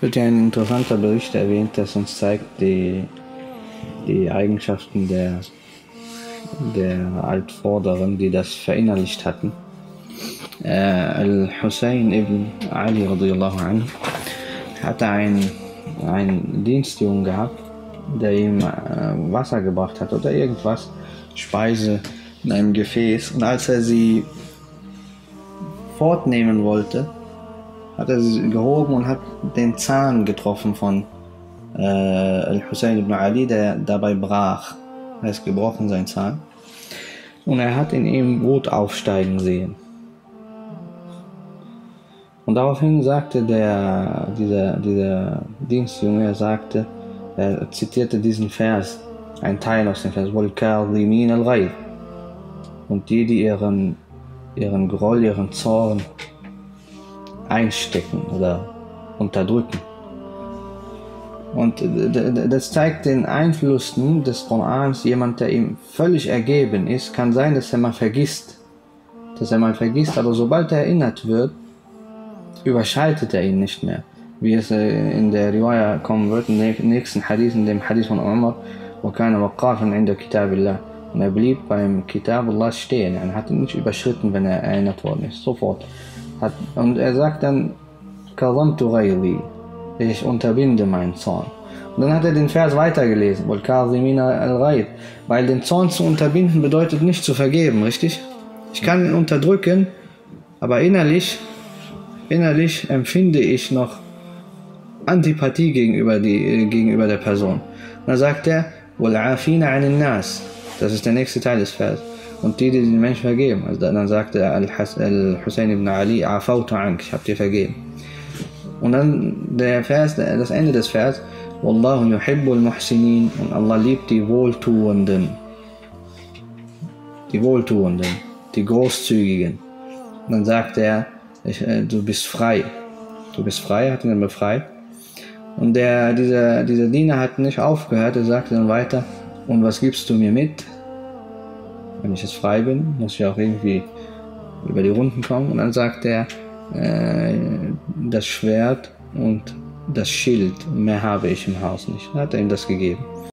Wird ja ein interessanter Bericht erwähnt, das uns zeigt die Eigenschaften der Altvorderen, die das verinnerlicht hatten. Al-Hussein ibn Ali radiyallahu anhu hatte einen Dienstjungen gehabt, der ihm Wasser gebracht hat oder irgendwas, Speise in einem Gefäß. Und als er sie fortnehmen wollte, hat er sie gehoben und hat den Zahn getroffen von Al-Hussein ibn Ali, der dabei brach. Er ist gebrochen, sein Zahn. Und er hat in ihm Blut aufsteigen sehen. Und daraufhin sagte dieser Dienstjunge, er zitierte diesen Vers, ein Teil aus dem Vers, وَالْكَاظِمِينَ الْغَيْظَ, und die ihren Groll, ihren Zorn einstecken oder unterdrücken. Und das zeigt den Einfluss des Korans. Jemand, der ihm völlig ergeben ist, kann sein, dass er mal vergisst, aber sobald er erinnert wird, überschreitet er ihn nicht mehr. Wie es in der Riwaya kommen wird, in dem nächsten Hadith, in dem Hadith von Umar, وَكَانَ وَقَّافًا عِنْدَ كِتَابِ اللَّهِ, und er blieb beim Kitab Allah stehen, er hat ihn nicht überschritten, wenn er erinnert worden ist, sofort. Und er sagt dann, كَظَمْتُ غَيْظِي, ich unterbinde meinen Zorn. Und dann hat er den Vers weitergelesen, وَالْكَاظِمِينَ الْغَيْظَ, weil den Zorn zu unterbinden bedeutet nicht zu vergeben, richtig? Ich kann ihn unterdrücken, aber innerlich empfinde ich noch Antipathie gegenüber der Person. Und dann sagt er, وَالْعَافِينَ عَنِ النَّاسِ, das ist der nächste Teil des Vers, und die den Menschen vergeben. Also dann sagt er Al-Hussein ibn Ali, عَفَوْتُ عَنْكَ, ich habe dir vergeben. Und dann das Ende des Vers, وَاللَّهُ يُحِبُّ الْمُحْسِنِينَ, und Allah liebt die Wohltuenden, die Großzügigen. Und dann sagt er, du bist frei, hat ihn dann befreit. Und dieser Diener hat nicht aufgehört, er sagte dann weiter, und was gibst du mir mit? Wenn ich jetzt frei bin, muss ich auch irgendwie über die Runden kommen. Und dann sagt er, das Schwert und das Schild, mehr habe ich im Haus nicht. Dann hat er ihm das gegeben.